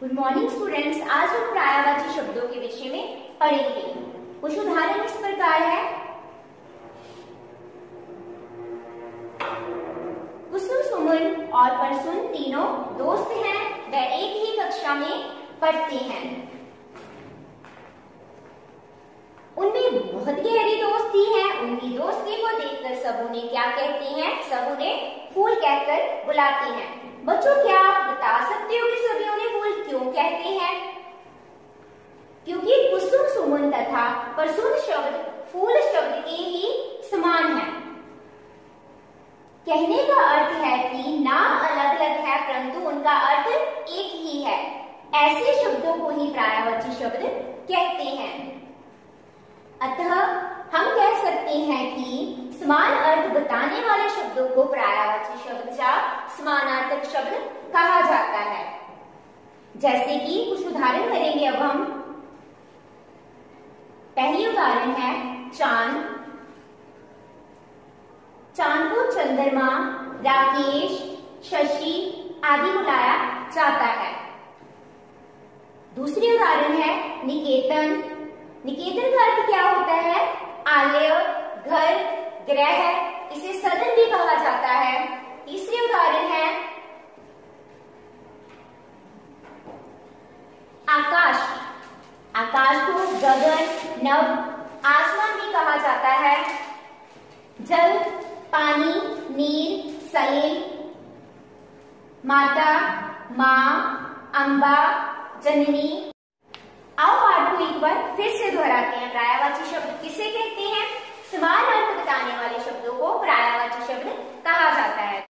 Good morning students. आज हम पर्यायवाची शब्दों के विषय में पढ़ेंगे। कुछ उदाहरण इस प्रकार है। कुसुम, सुमन और परसुन तीनों दोस्त हैं। वे एक ही कक्षा में पढ़ते हैं। उनमें बहुत गहरी दोस्ती है। उनकी दोस्ती को देखकर सब उन्हें क्या कहते हैं? सब उन्हें फूल कहकर बुलाते हैं। बच्चों, क्या आप बता सकते हो कि सभी उन्हें फूल क्यों कहते हैं? क्योंकि कुसुम, सुमन तथा परसुन शब्द फूल शब्द के ही समान है। कहने का अर्थ है कि नाम अलग अलग है परंतु उनका अर्थ एक ही है। ऐसे शब्दों को ही पर्यायवाची शब्द कहते हैं। अतः हम कह सकते हैं कि समान अर्थ बताने वाले शब्दों को पर्यायवाची शब्द या समानार्थक शब्द कहा जाता है। जैसे कि कुछ उदाहरण करेंगे अब हम। पहली उदाहरण है चांद। चांद को चंद्रमा, राकेश, शशि आदि बुलाया जाता है। दूसरी उदाहरण है निकेतन। निकेतन का अर्थ क्या होता है? आलय, घर, ग्रह, इसे सदन भी कहा जाता है। तीसरी उदाहरण है आकाश। आकाश को गगन, नभ, आसमान भी कहा जाता है। जल, पानी, नीर, सलील, माता, माँ, अम्बा, जननी। आओ पाठ को एक बार फिर से दोहराते हैं। पर्यायवाची शब्द किसे कहते हैं? समान अर्थ बताने वाले शब्दों को पर्यायवाची शब्द कहा जाता है।